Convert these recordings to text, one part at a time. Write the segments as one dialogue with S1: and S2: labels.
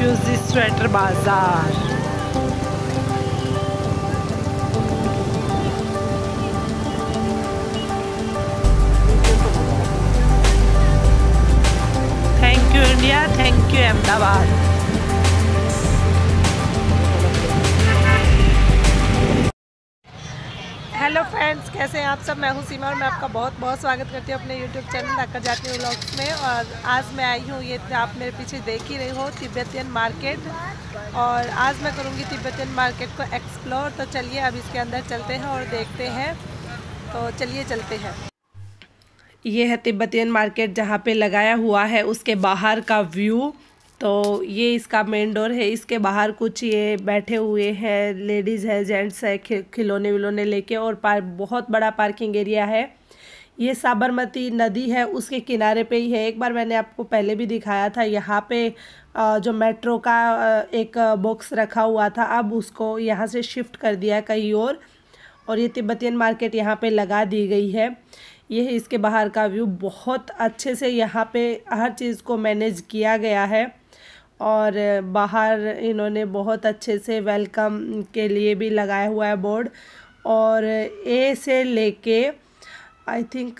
S1: Confuse sweater बाजार। Thank you India, thank you Ahmedabad. Hello friends, कैसे हैं आप सब। मैं हूं सीमा और मैं आपका बहुत बहुत स्वागत करती हूं अपने यूट्यूब चैनल आकर जाती हूँ व्लॉग्स में। और आज मैं आई हूं, ये आप मेरे पीछे देख ही रहे हो, तिब्बतियन मार्केट। और आज मैं करूंगी तिब्बतियन मार्केट को एक्सप्लोर। तो चलिए अब इसके अंदर चलते हैं और देखते हैं। तो चलिए चलते हैं। ये है तिब्बतियन मार्केट जहाँ पे लगाया हुआ है उसके बाहर का व्यू। तो ये इसका मेन डोर है। इसके बाहर कुछ ये बैठे हुए हैं, लेडीज़ है, जेंट्स है, खिलौने विलौने लेके। और बहुत बड़ा पार्किंग एरिया है। ये साबरमती नदी है, उसके किनारे पे ही है। एक बार मैंने आपको पहले भी दिखाया था। यहाँ पे जो मेट्रो का एक बॉक्स रखा हुआ था, अब उसको यहाँ से शिफ्ट कर दिया कहीं और ये तिब्बतियन मार्केट यहाँ पे लगा दी गई है। ये है इसके बाहर का व्यू। बहुत अच्छे से यहाँ पे हर चीज़ को मैनेज किया गया है। और बाहर इन्होंने बहुत अच्छे से वेलकम के लिए भी लगाया हुआ है बोर्ड। और ए से लेके आई थिंक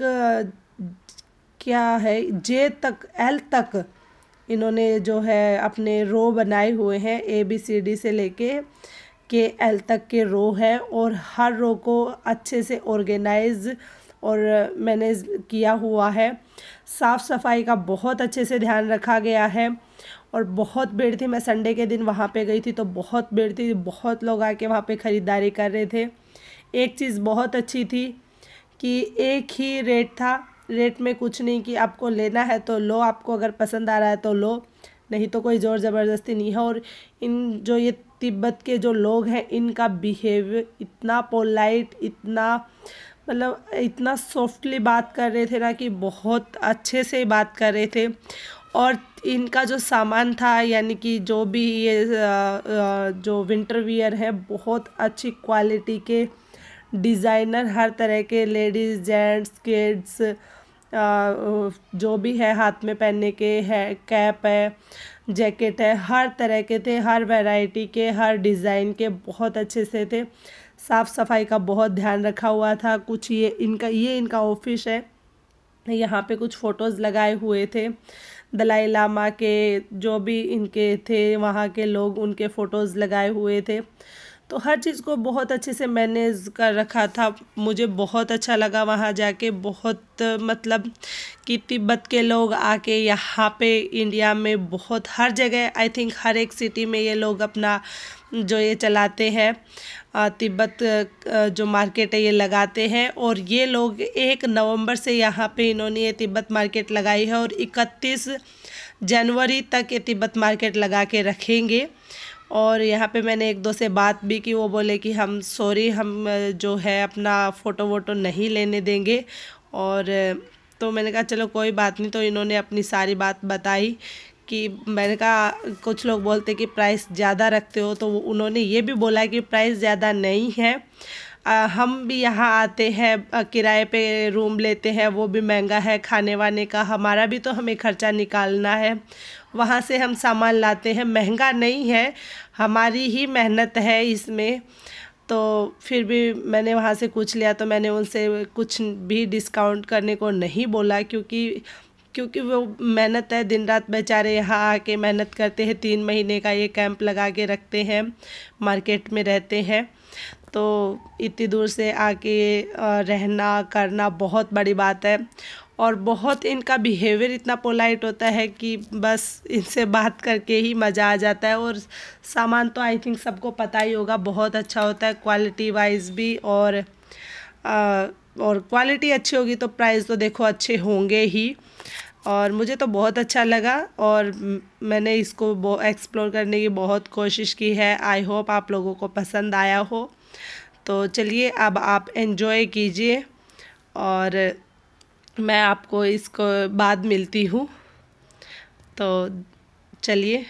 S1: क्या है, जे तक, एल तक इन्होंने जो है अपने रो बनाए हुए हैं। ABCD से लेके KL तक के रो है। और हर रो को अच्छे से ऑर्गेनाइज और मैनेज किया हुआ है। साफ़ सफाई का बहुत अच्छे से ध्यान रखा गया है। और बहुत भीड़ थी। मैं संडे के दिन वहाँ पे गई थी तो बहुत भीड़ थी। बहुत लोग आके वहाँ पे ख़रीदारी कर रहे थे। एक चीज़ बहुत अच्छी थी कि एक ही रेट था। रेट में कुछ नहीं कि आपको लेना है तो लो, आपको अगर पसंद आ रहा है तो लो, नहीं तो कोई ज़ोर ज़बरदस्ती नहीं है। और इन जो ये तिब्बत के जो लोग हैं, इनका बिहेवियर इतना पोलाइट, इतना मतलब इतना सॉफ्टली बात कर रहे थे ना कि बहुत अच्छे से बात कर रहे थे। और इनका जो सामान था, यानी कि जो भी ये जो विंटर वियर है, बहुत अच्छी क्वालिटी के डिज़ाइनर, हर तरह के लेडीज़, जेंट्स, किड्स, जो भी है हाथ में पहनने के है, कैप है, जैकेट है, हर तरह के थे, हर वैरायटी के, हर डिज़ाइन के, बहुत अच्छे से थे। साफ़ सफाई का बहुत ध्यान रखा हुआ था। कुछ ये इनका ऑफिस है। यहाँ पे कुछ फ़ोटोज़ लगाए हुए थे दलाई लामा के, जो भी इनके थे वहाँ के लोग, उनके फ़ोटोज़ लगाए हुए थे। तो हर चीज़ को बहुत अच्छे से मैनेज कर रखा था। मुझे बहुत अच्छा लगा वहाँ जाके। बहुत मतलब कि तिब्बत के लोग आके यहाँ पे इंडिया में बहुत हर जगह, आई थिंक हर एक सिटी में ये लोग अपना जो ये चलाते हैं तिब्बत जो मार्केट है ये लगाते हैं। और ये लोग 1 नवंबर से यहाँ पे इन्होंने ये तिब्बत मार्केट लगाई है और 31 जनवरी तक ये तिब्बत मार्केट लगा के रखेंगे। और यहाँ पे मैंने 1-2 से बात भी की। वो बोले कि हम सॉरी, हम जो है अपना फ़ोटो वोटो नहीं लेने देंगे। और तो मैंने कहा चलो कोई बात नहीं। तो इन्होंने अपनी सारी बात बताई कि मैंने कहा कुछ लोग बोलते कि प्राइस ज़्यादा रखते हो, तो उन्होंने ये भी बोला कि प्राइस ज़्यादा नहीं है। हम भी यहाँ आते हैं, किराए पे रूम लेते हैं, वो भी महंगा है। खाने वाने का हमारा भी तो हमें खर्चा निकालना है। वहाँ से हम सामान लाते हैं, महंगा नहीं है, हमारी ही मेहनत है इसमें। तो फिर भी मैंने वहाँ से कुछ लिया तो मैंने उनसे कुछ भी डिस्काउंट करने को नहीं बोला, क्योंकि वो मेहनत है। दिन रात बेचारे यहाँ आके मेहनत करते हैं। 3 महीने का ये कैंप लगा के रखते हैं, मार्केट में रहते हैं। तो इतनी दूर से आके रहना करना बहुत बड़ी बात है। और बहुत इनका बिहेवियर इतना पोलाइट होता है कि बस इनसे बात करके ही मज़ा आ जाता है। और सामान तो आई थिंक सबको पता ही होगा, बहुत अच्छा होता है क्वालिटी वाइज भी। और क्वालिटी अच्छी होगी तो प्राइस तो देखो अच्छे होंगे ही। और मुझे तो बहुत अच्छा लगा और मैंने इसको एक्सप्लोर करने की बहुत कोशिश की है। आई होप आप लोगों को पसंद आया हो। तो चलिए अब आप एंजॉय कीजिए और मैं आपको इसको बाद मिलती हूँ। तो चलिए।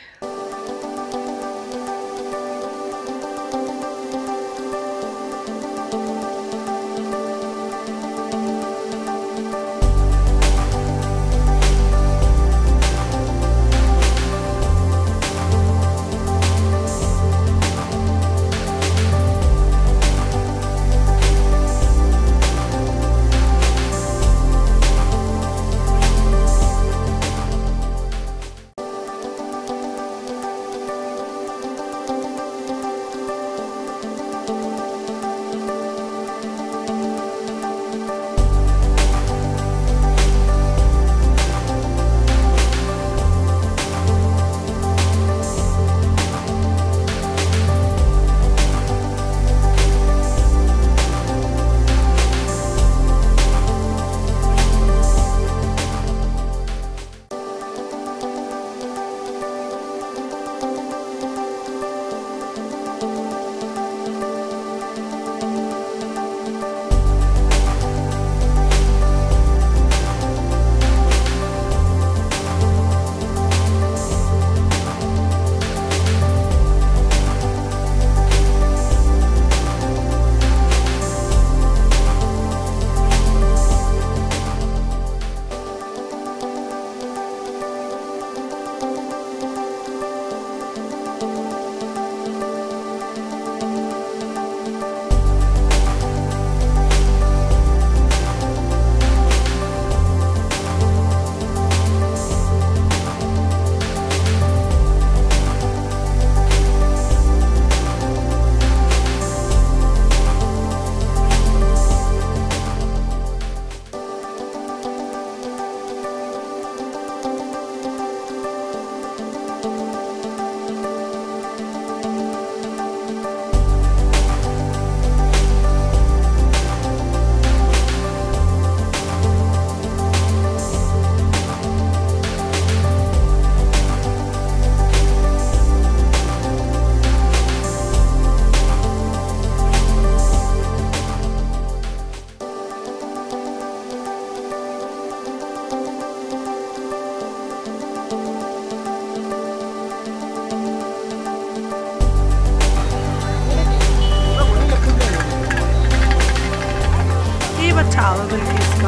S1: ढाबा बल्कि इसका।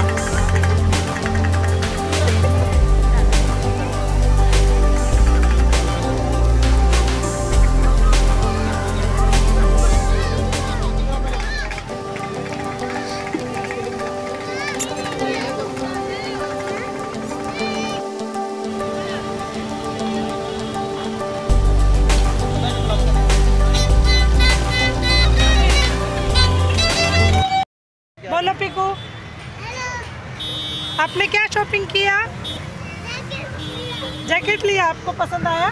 S1: बोलो पिकू, आपने क्या शॉपिंग किया? जैकेट लिया। आपको पसंद आया?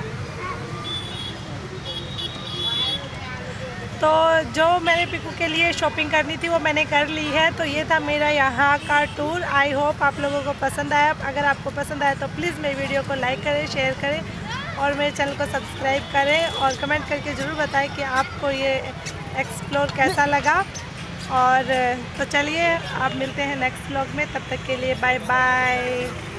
S1: तो जो मैंने पिकू के लिए शॉपिंग करनी थी वो मैंने कर ली है। तो ये था मेरा यहाँ का टूर। आई होप आप लोगों को पसंद आया। अगर आपको पसंद आया तो प्लीज़ मेरी वीडियो को लाइक करें, शेयर करें और मेरे चैनल को सब्सक्राइब करें और कमेंट करके ज़रूर बताएं कि आपको ये एक्सप्लोर कैसा लगा। और तो चलिए आप मिलते हैं नेक्स्ट व्लॉग में, तब तक के लिए बाय बाय।